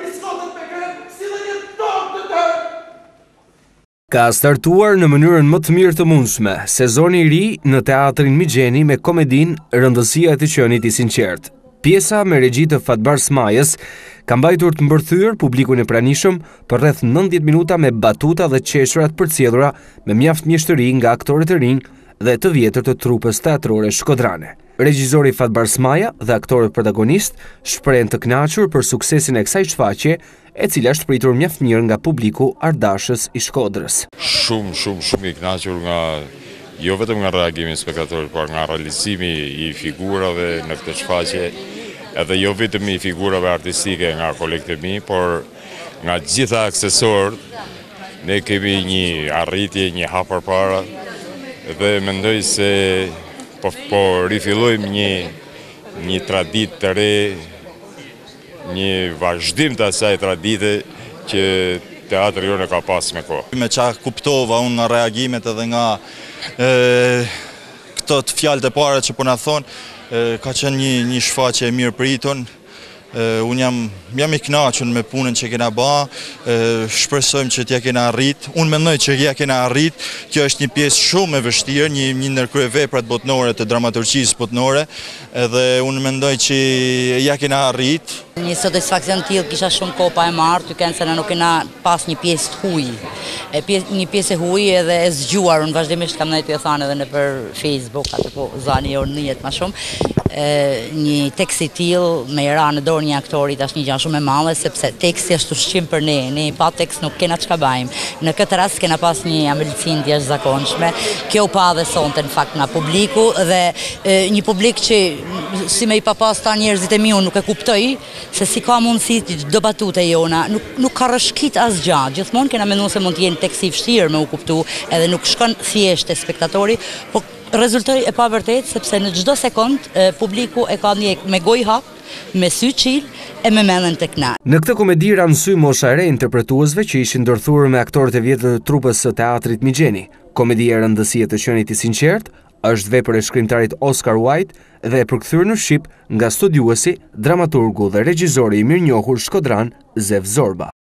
Ka startuar në mënyrën më të mirë të mundshme sezoni i ri në Teatrin Migjeni me komedin Rëndësia e të qenit i sinqert. Pjesa me regji të Fatbar Smajës ka mbajtur të mbërthyer publikun e pranishëm për rreth 90 minuta me batuta dhe qeshurat përcjellura me mjaft mjeshtëri nga aktorët e rinj dhe të vjetër të trupës teatrore shkodrane. Regjizori Fatbar Smaja dhe aktorët protagonist shprehen të kënaqur për suksesin e kësaj shfaqje, e cila është pritur mjaft mirë nga publiku ardashës i Shkodrës. Shumë i kënaqur nga jo vetëm nga reagimi i spektatorit, por nga realizimi i figurave në këtë shfaqje, edhe jo vetëm i figurave artistike nga kolektivi, por nga gjitha aksesorët. Ne kemi një arritje, një hap përpara dhe mendoj se po rifillojmë një traditë të re, një vazhdim të asaj tradite që teatri jonë ka pas me kohë. Me qa kuptova unë nga reagimet edhe nga këto të fjalët e para që po na thonë, ka qenë një shfaqje e mirë pritur. Unë jam i kënaqur me punën që kena ba, shpresojmë që t'ja kena arrit. Unë mendoj që ja kena arrit. Kjo është një pjesë shumë e vështirë, një ndër kryeveprat botnore të dramaturgjisë botnore, edhe unë mendoj që ja kena arrit. Një satisfaksion tillë kisha shumë kohë pa e marrë, ty kënë se në nuk kena pas një pjesë të huj. Një pjesë e huj edhe e zgjuar, unë vazhdimisht kam nejtë ju thanë edhe në për Facebook, atë po zani jo në njët ma shumë. Një tekst i tillë me ra në dorë një aktorit është një gjë shumë e madhe, sepse teksti është ushqim për ne. Ne pa tekst nuk kena çka bajmë. Në këtë rast kena pas një ambëlsinë të jashtëzakonshme. Kjo u pa dhe sonte në fakt nga publiku dhe një publik që si me i papas ta njerëzit e mi unë nuk e kuptoj se si ka mundësi do batute jona, nuk ka rëshkit asgjë. Gjithmonë kena menduar se mund të jenë teksti vështirë me u kuptu, edhe nuk shkon thjesht te spektatori, po rezultoi e pavërtet sepse në çdo sekond publiku e ka ndjek me gojë hap, me sy qil e me mendjen tek na. Në këtë komedi ranë sy mosha e re interpretuesve që ishin ndërthurur me aktorët e vjetër të trupës së Teatrit Migjeni. Komedia Rëndësia e të qenit i sinqert është vepër e shkrimtarit Oscar Wilde dhe e përkthyer në shqip nga studiuesi, dramaturgu dhe regjizori i mirënjohur shkodran Zev Zorba.